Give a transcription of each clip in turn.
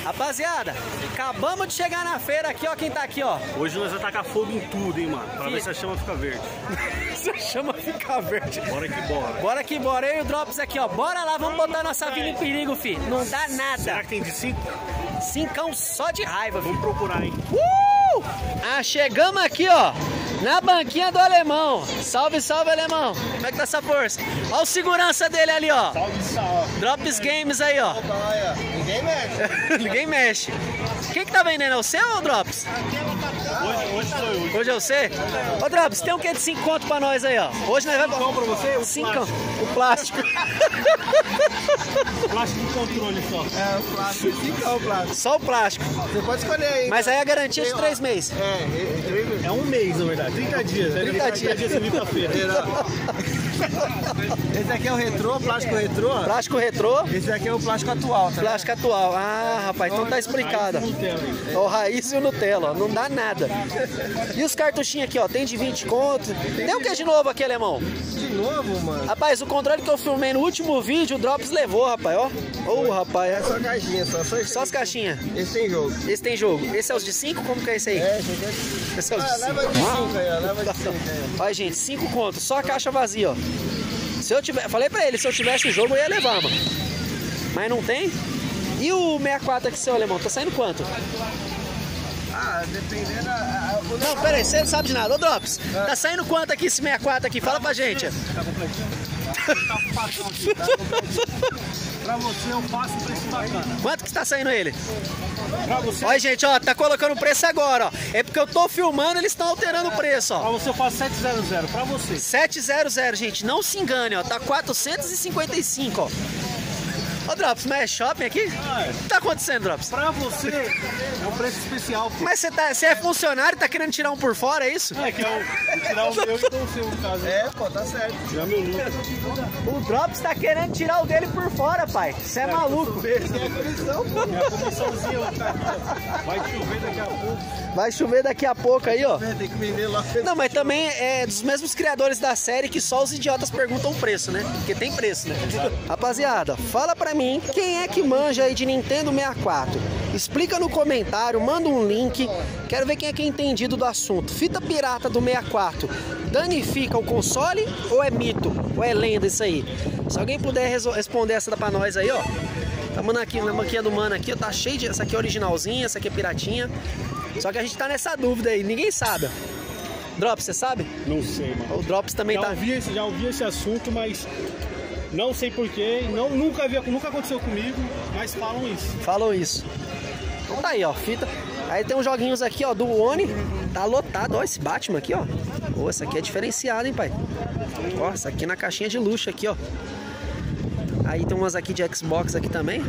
Rapaziada, acabamos de chegar na feira aqui, ó, quem tá aqui, ó. Hoje nós vamos tacar fogo em tudo, hein, mano. Pra ver se a chama fica verde. Se a chama fica verde. Bora que bora. Bora que bora, eu e o Drops aqui, ó. Bora lá, vamos botar nossa vida em perigo, fi. Não dá nada. Será que tem de 5? 5 só de raiva, fi. Vamos procurar, hein. Ah, chegamos aqui, ó, na banquinha do Alemão. Salve, salve, Alemão. Como é que tá essa força? Ó o segurança dele ali, ó. Salve, salve. Drops Games aí, ó. Ninguém mexe. Ninguém mexe. Quem que tá vendendo? É o seu ou o Drops? Hoje sou eu. Hoje é você? Ô, Drops, tem um que de 5 conto pra nós aí, ó. Hoje nós vamos... Então pra você, o 5 o plástico. plástico de controle só. É, o plástico. 5 é o plástico. Só o plástico. Você pode escolher aí. Mas aí a garantia de 3 meses. É, 3 meses. É um mês, na verdade. 30 dias. 30 dias. 30 dias você vir pra feira. Esse aqui é o retrô, plástico retrô. Plástico retrô. Esse aqui é o plástico atual, tá? Plástico atual. Ah, rapaz, então tá explicado. O raiz e o Nutella, ó. Não dá nada. E os cartuchinhos aqui, ó, tem de 20 conto. Tem o que de novo aqui, Alemão? De novo, mano. Rapaz, o controle que eu filmei no último vídeo, o Drops levou, rapaz, ó. Ô, rapaz. É só caixinha, Só as caixinhas. Esse tem jogo. Esse tem jogo. Esse é os de 5? Como que é esse aí? É, esse aqui é... Esse é os de 5. leva de 5 aí, ó. Leva de 5 aí. Olha, gente, 5 contos. Só a caixa vazia, ó. Se eu tiver... Falei pra ele, se eu tivesse o jogo, eu ia levar, mano. Mas não tem. E o 64 aqui, seu Alemão, tá saindo quanto? Ah, dependendo... Não, pera aí, você não sabe de nada. Ô, Drops, tá saindo quanto aqui esse 64 aqui? Fala pra gente. Tá completinho? Tá com patrão aqui, tá completinho. Pra você eu faço um preço bacana. Quanto que tá saindo ele? Pra você... Olha, gente, ó, tá colocando o preço agora, ó. É porque eu tô filmando, eles estão alterando o preço, ó. Pra você eu faço 700, pra você. 700, gente, não se engane, ó. Tá 455, ó. Ô, Drops, mas é shopping aqui? Ah, é. O que tá acontecendo, Drops? Pra você é um preço especial, pô. Mas você é funcionário e tá querendo tirar um por fora, é isso? É que eu vou tirar o meu e dou o seu, no caso. É, pô, tá certo. Já meu lucro. O Drops tá querendo tirar o dele por fora, pai. Você é maluco. Tem a comissão, pô. Minha comissãozinha vai ficar aqui, ó. Vai chover daqui a pouco. Vai chover daqui a pouco aí, ó. Tem que vender lá. Não, mas também é dos mesmos criadores da série que só os idiotas perguntam o preço, né? Porque tem preço, né? Rapaziada, fala pra mim quem é que manja aí de Nintendo 64. Explica no comentário, manda um link. Quero ver quem é que é entendido do assunto. Fita pirata do 64 danifica o console ou é mito? Ou é lenda isso aí? Se alguém puder responder essa pra nós aí, ó. Tamo aqui na banquinha do mano aqui, ó. Tá cheio de... Essa aqui é originalzinha, essa aqui é piratinha. Só que a gente tá nessa dúvida aí, ninguém sabe. Drops, você sabe? Não sei, mano. O Drops também Já ouvi esse assunto, mas não sei porquê. Nunca aconteceu comigo, mas falam isso. Falam isso. Então tá aí, ó, fita. Aí tem uns joguinhos aqui, ó, do Oni. Tá lotado, ó, esse Batman aqui, ó. Pô, essa aqui é diferenciada, hein, pai. Ó, essa aqui na caixinha de luxo aqui, ó. Aí tem umas aqui de Xbox aqui também.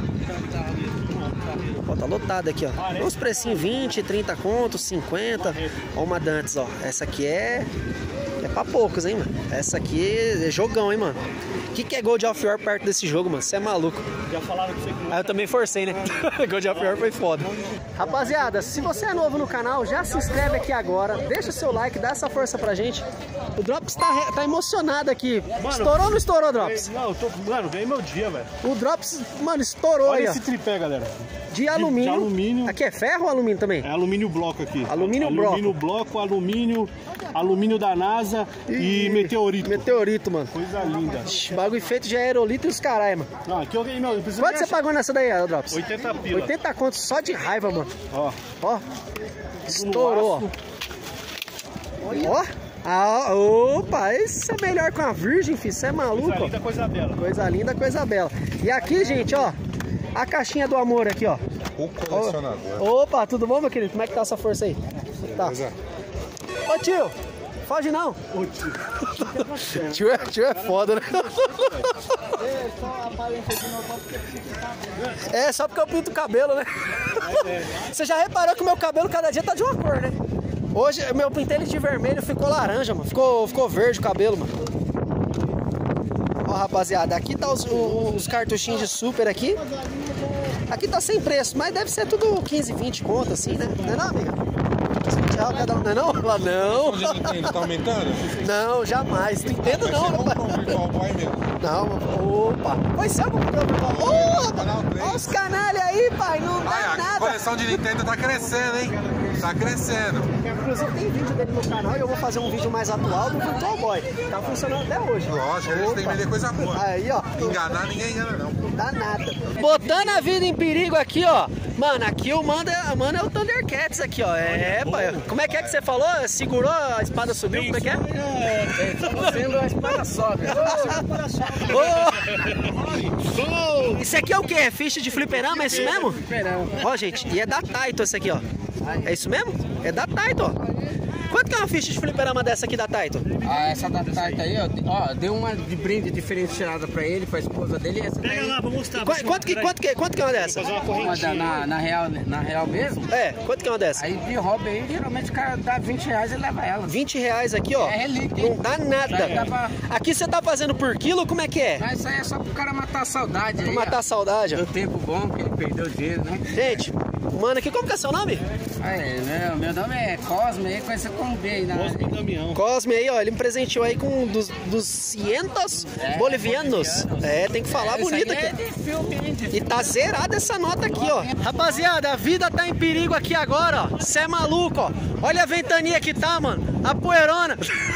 Ó, tá lotado aqui, ó. Tem uns precinhos 20, 30 contos, 50. Ó, uma Dantes, ó. Essa aqui é pra poucos, hein, mano. Essa aqui é jogão, hein, mano. O que é God of War perto desse jogo, mano? Você é maluco. Já falaram que você que não... Aí eu também forcei, né? God of War foi foda. Rapaziada, se você é novo no canal, já se inscreve aqui agora. Deixa seu like, dá essa força pra gente. O Drops tá emocionado aqui. Mano, estourou ou não estourou, Drops? Não, mano, ganhei meu dia, velho. O Drops, mano, estourou. Olha aí, esse tripé, galera. De alumínio. De alumínio. Aqui é ferro ou alumínio também? É alumínio bloco aqui. Alumínio bloco, alumínio da NASA e meteorito. Meteorito, mano. Coisa linda. Bagulho feito de aerolito e os caralho, mano. Não, aqui eu ganhei, não. Quanto você pagou nessa daí, Drops? 80 pila. 80 contos só de raiva, mano. Ó. Ó. Estourou, ó. Ó. Ah, opa, esse é melhor com a Virgem, filho. Você é maluco? Coisa linda, coisa bela. Coisa linda, coisa bela. E aqui, gente, ó. A caixinha do amor aqui, ó. O colecionador. Opa, tudo bom, meu querido? Como é que tá essa força aí? Tá. Ô, tio. Foge não. Ô, tio. Tio é foda, né? É, só porque eu pinto o cabelo, né? Você já reparou que o meu cabelo cada dia tá de uma cor, né? Hoje, eu pintei ele de vermelho, ficou laranja, mano. Ficou verde o cabelo, mano. Ó, rapaziada, aqui tá os cartuchinhos de super aqui. Aqui tá sem preço, mas deve ser tudo 15, 20 conto, assim, né? Não é não, amiga? 20 reais cada um, não é não? Lá não. Tá aumentando? Não, jamais. Não entendo não, rapaz. Não, opa. Pois é, olha os canalha aí, pai. Não dá coleção de Nintendo tá crescendo, hein? Tá crescendo. Inclusive tem vídeo dele no canal e eu vou fazer um vídeo mais atual do Virtual Boy. Tá funcionando até hoje. Lógico, eles têm que vender coisa boa. Aí, ó. Enganar ninguém engana, não. Não dá nada. Botando a vida em perigo aqui, ó. Mano, aqui o mano é o Thundercats aqui, ó. É, pai. Como é que você falou? Segurou, a espada subiu? Como é que é? Sendo a espada sobe. Isso aqui é o quê? É ficha de fliperama? É isso mesmo? Ó, gente, e é da Taito esse aqui, ó. É isso mesmo? É da Taito, ó. Quanto que é uma ficha de fliperama dessa aqui da Taito? Ah, essa da Taito aí, ó, deu uma de brinde diferenciada pra ele, pra esposa dele. Essa Pega lá, vou mostrar. Quanto que é uma dessa? Fazer uma uma correntinha. na real mesmo. É, quanto que é uma dessa? Aí de hobby aí, geralmente o cara dá 20 reais e leva ela. 20 reais aqui, ó. É relíquia, hein? Não dá nada. Dá pra- Aqui você tá fazendo por quilo, como é que é? Mas isso aí é só pro cara matar a saudade aí. Pra matar a saudade, ó. Do tempo bom que ele perdeu o dinheiro, né? Gente, mano, aqui como que é seu nome? Aí, meu nome é Cosme, aí conhecido como B aí na Cosme Damião. Cosme aí, ó, ele me presenteou aí com dos cientos bolivianos. É, tem que falar bonito aqui. É aqui. de filme, hein? E tá zerada essa nota aqui, ó. Rapaziada, a vida tá em perigo aqui agora, ó. Cê é maluco, ó. Olha a ventania que tá, mano. A poeirona.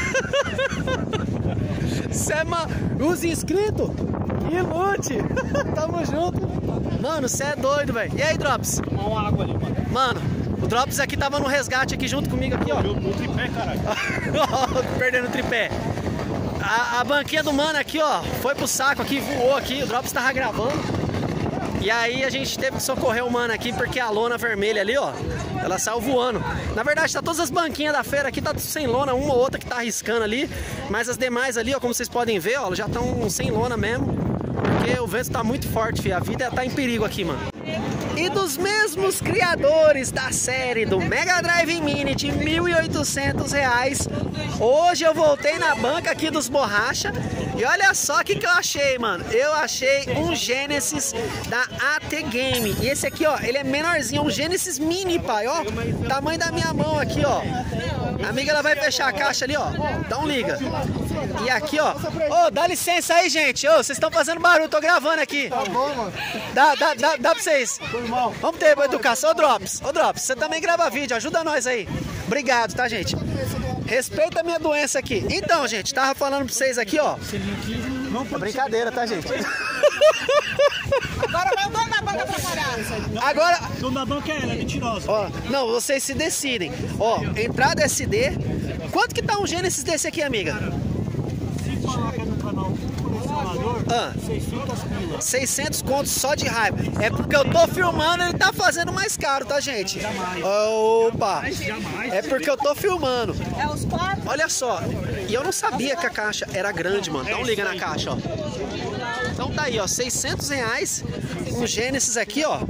Cê é Os inscritos. Que lute. Tamo junto. Mano, cê é doido, velho. E aí, Drops? Tomar uma água ali, mano. Mano, o Drops aqui tava no resgate aqui junto comigo aqui, ó. Meu tripé, caralho. Perdendo o tripé. A banquinha do mano aqui, ó, foi pro saco aqui, voou aqui, o Drops tava gravando. E aí a gente teve que socorrer o mano aqui porque a lona vermelha ali, ó, ela saiu voando. Na verdade, tá todas as banquinhas da feira aqui, tá sem lona, uma ou outra que tá arriscando ali. Mas as demais ali, ó, como vocês podem ver, ó, já estão sem lona mesmo. Porque o vento tá muito forte, filho. A vida tá em perigo aqui, mano. E dos mesmos criadores da série do Mega Drive Mini de R$ 1.800, hoje eu voltei na banca aqui dos Borracha e olha só o que eu achei, mano. Eu achei um Genesis da AT Game. E esse aqui, ó, ele é menorzinho, um Genesis Mini, pai, ó. Tamanho da minha mão aqui, ó. A amiga, ela vai fechar a caixa ali, ó. Então liga. E aqui, ó. Ô, dá licença aí, gente. Ô, vocês estão fazendo barulho, tô gravando aqui. Tá bom, mano. Dá pra vocês. Vamos ter educação. Ô, Drops, você também grava vídeo, ajuda nós aí. Obrigado, tá, gente? Respeita a minha doença aqui. Então, gente, tava falando pra vocês aqui, ó. É brincadeira, tá, gente? Agora vai o dono da banca atrapalhar. Agora... O dono da banca é ela, é mentirosa. Ó, não, vocês se decidem. Ó, entrada SD. Quanto que tá um Genesis desse aqui, amiga? Se falar que é no canal colecionador, 600 pila. 600 contos só de raiva. É porque eu tô filmando, ele tá fazendo mais caro, tá, gente? Opa! É porque eu tô filmando. É os quatro. Olha só. E eu não sabia que a caixa era grande, mano. Então liga na caixa, ó. Então tá aí, ó. R$600. Um Genesis aqui, ó.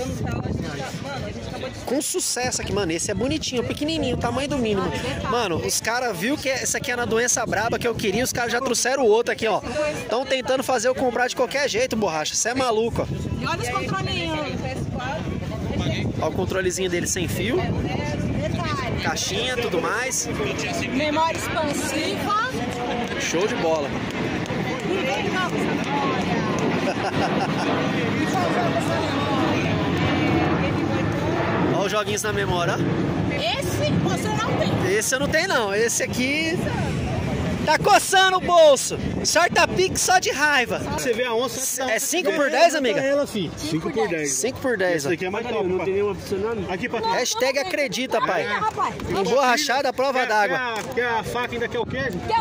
Com sucesso aqui, mano. Esse é bonitinho, pequenininho, tamanho do mínimo. Mano, os caras viu que essa aqui era a doença braba que eu queria, os caras já trouxeram o outro aqui, ó. Estão tentando fazer eu comprar de qualquer jeito, Borracha. Você é maluco, ó. E olha os controlinhos. Ó o controlezinho dele sem fio. Caixinha, tudo mais. Memória expansiva. Show de bola. Olha os joguinhos na memória, ó. Esse você não tem. Esse eu não tenho, não. Esse aqui tá coçando o bolso. Sorta Pix só de raiva. Você vê a onça... É 5 por 10, amiga? Ela, filho. 5 por 10. 5 por 10, ó. Esse aqui é mais top, não tem nenhuma funcionando? Aqui pra trás. Hashtag acredita, pai. Rapaz. Emborrachada, prova d'água. Quer a faca ainda quer o queijo? Quer o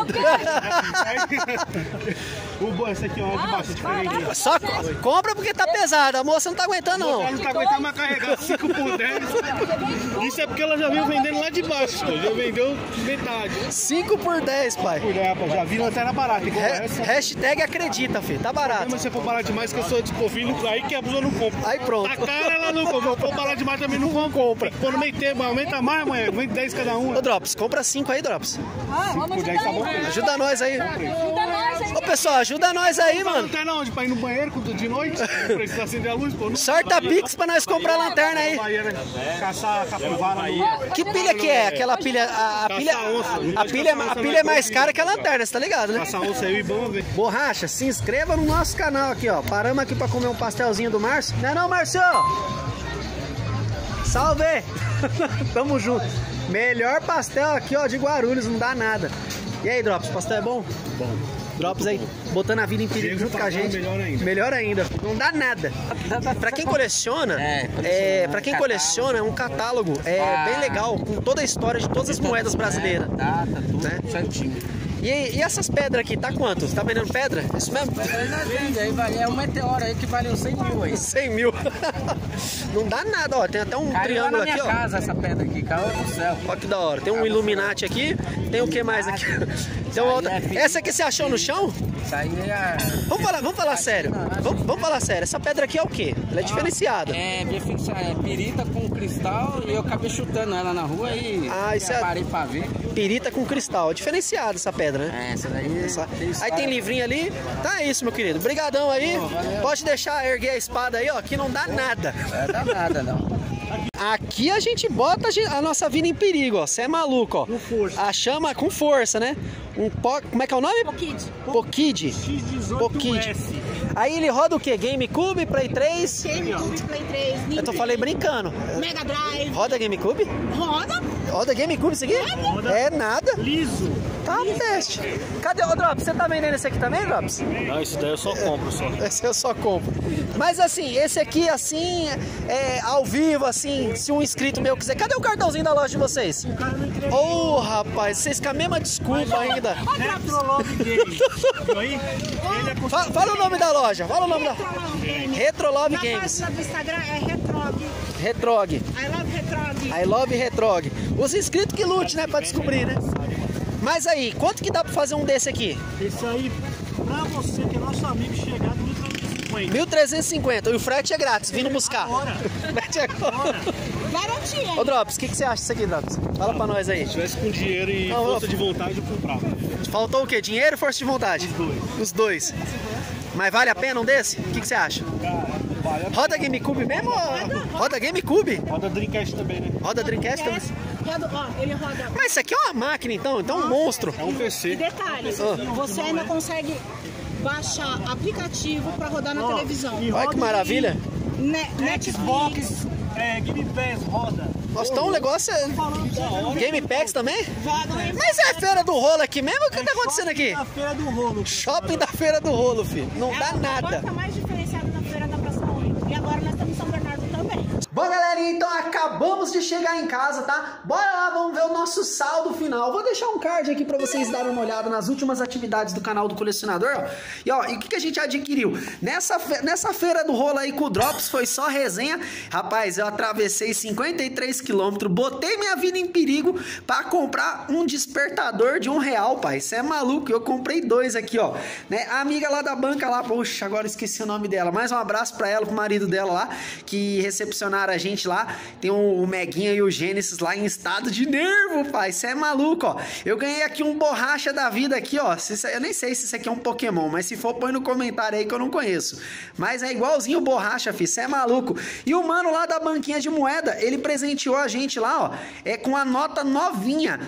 quê? Esse aqui, ó, de baixo, é diferente. Só compra porque tá pesado. A moça não tá aguentando, Ela não. não tá aguentando mais carregar 5 por 10. Isso é porque ela já veio vendendo lá de baixo. Já vendeu metade. 5 por 10, pai. Por aí, rapaz, já vi lanterna barata igual essa. Hashtag acredita, filho. Tá barato. Mas se for barato demais, que eu sou desconfio, aí que a pessoa não compra. Aí pronto. Tá cara, ela não compra. Se for barato demais, também não vão comprar. Quando no meio tempo, aumenta mais, mãe. Vende 10 cada um. Ô, Drops, compra 5 aí, Drops. Vamos Por 10 tá bom. ajudar Ajuda nós aí. Ajuda nós aí. Ô, pessoal, ajuda nós aí, mano. Lanterna onde? Pra ir no banheiro de noite? Não precisa acender a luz, pô. Não Sorta Pix pra nós comprar a lanterna aí. vai, né? Caçar capivara no... Que pilha que é? Aquela pilha. A pilha é mais cara que a lanterna, você tá ligado, né? Caçar onça aí, vamos ver. Borracha, se inscreva no nosso canal aqui, ó. Paramos aqui pra comer um pastelzinho do Márcio. Não é não, Márcio? Salve! Tamo junto. Melhor pastel aqui, ó, de Guarulhos, não dá nada. E aí, Drops, pastel é bom? Bom. Drops aí, botando a vida em perigo junto com a gente. Melhor ainda. Melhor ainda. Não dá nada. Pra quem coleciona, pra quem coleciona, é um catálogo bem legal, com toda a história de todas as moedas brasileiras. Data, tudo Né? certinho. E essas pedras aqui, tá quanto? Você tá vendendo pedra? Isso mesmo? É um meteoro aí que valeu 100 mil aí. 100 mil. Não dá nada, ó. Tem até um Caiu triângulo lá na aqui, minha ó. casa essa pedra aqui, caiu do céu. Olha que da hora. Tem um Illuminati aqui. Tem o que mais aqui? Tem uma outra. Essa aqui você achou no chão? Isso aí é... Vamos falar sério. Vamos falar sério. Essa pedra aqui é o quê? Ela é diferenciada. É pirita com cristal e eu acabei chutando ela na rua e isso é- parei pra ver. Pirita com cristal. É diferenciada essa pedra, né? Essa daí... Aí tem livrinho ali. Tá isso, meu querido. Obrigadão aí. Pode deixar erguer a espada aí, ó, que não dá nada. Não dá nada, não. Aqui a gente bota a nossa vida em perigo, ó. Você é maluco, ó. Com força. A chama com força, né? Como é que é o nome? Kid. Pokid. X18S. Aí ele roda o quê? GameCube, Play 3? GameCube, Play 3, Eu tô falei brincando. Mega Drive. Roda GameCube? Roda. Roda GameCube isso aqui? Roda. É nada. Liso. Tá teste. Cadê o Drops? Você tá vendendo esse aqui também, Drops? Não, isso daí eu só compro só. Esse eu só compro. Mas assim, esse aqui assim, ao vivo, assim, se um inscrito meu quiser. Cadê o cartãozinho da loja de vocês? O cara não entregou. Ô, rapaz, vocês com a mesma desculpa ainda. Retrolove Games. Viu aí? Ele é com... Fala o nome da loja, fala o nome da... Retrolove Na Games. página do Instagram é Retrog. Retrog. I love Retrog. I love Retrog. Os inscritos que lute, né, pra descobrir, né? Mas aí, quanto que dá pra fazer um desse aqui? Esse aí, pra você que é nosso amigo, chegar no 1350. 1.350. E o frete é grátis, vindo buscar. Agora. Frete é agora. Garantia. Ô, Drops, o que você acha disso aqui, Drops? Fala pra nós aí. Se tivesse com dinheiro e Não, força de vontade, eu comprava. Faltou o quê? Dinheiro ou força de vontade? Os dois. Mas vale a pena um desse? O que você acha? Roda GameCube mesmo? Roda GameCube? Roda Dreamcast também, né? Roda Dreamcast também? Ele roda. Mas isso aqui é uma máquina então? Então um monstro. É um E PC. detalhe, você ainda consegue baixar aplicativo pra rodar na televisão. E Olha roda que maravilha. Netflix. Xbox, Game Pass, roda. Nossa, então o negócio é... Game Packs também? Roda. Mas é a feira do rolo aqui mesmo? O que tá acontecendo aqui? Na feira do rolo. Shopping da feira do rolo, filho. Não dá A nada. banca mais diferenciada da feira da Praça 8. E agora nós estamos em São Bernardo também. Bom, galerinha, então acabamos de chegar em casa, tá? Bora lá, vamos ver o nosso saldo final. Vou deixar um card aqui pra vocês darem uma olhada nas últimas atividades do canal do colecionador, ó. E ó, o que a gente adquiriu? Nessa feira do rolo aí com o Drops foi só resenha. Rapaz, eu atravessei 53 quilômetros, botei minha vida em perigo pra comprar um despertador de R$1, pai. Isso é maluco, eu comprei dois aqui, ó. Né? A amiga lá da banca lá, poxa, agora esqueci o nome dela. Mais um abraço pra ela, pro marido dela lá, que recepcionaram a gente lá. Tem o Meguinha e o Gênesis lá em estado de nervo, pai. Isso é maluco, ó. Eu ganhei aqui um borracha da vida aqui, ó. Eu nem sei se isso aqui é um Pokémon, mas se for, põe no comentário aí que eu não conheço. Mas é igualzinho borracha, filho. Isso é maluco. E o mano lá da banquinha de moeda, ele presenteou a gente lá, ó. Com a nota novinha.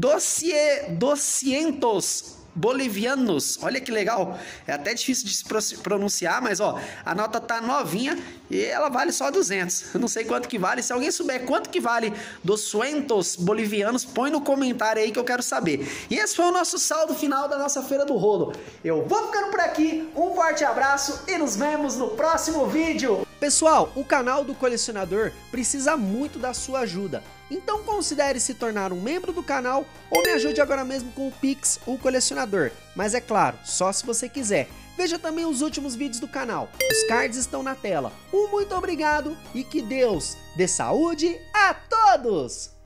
200 bolivianos. Olha que legal. É até difícil de se pronunciar, mas ó, a nota tá novinha e ela vale só 200. Eu não sei quanto que vale. Se alguém souber quanto que vale 200 bolivianos, põe no comentário aí que eu quero saber. E esse foi o nosso saldo final da nossa feira do rolo. Eu vou ficando por aqui. Um forte abraço e nos vemos no próximo vídeo. Pessoal, o canal do colecionador precisa muito da sua ajuda. Então considere se tornar um membro do canal ou me ajude agora mesmo com o Pix, o colecionador. Mas é claro, só se você quiser. Veja também os últimos vídeos do canal. Os cards estão na tela. Um muito obrigado e que Deus dê saúde a todos!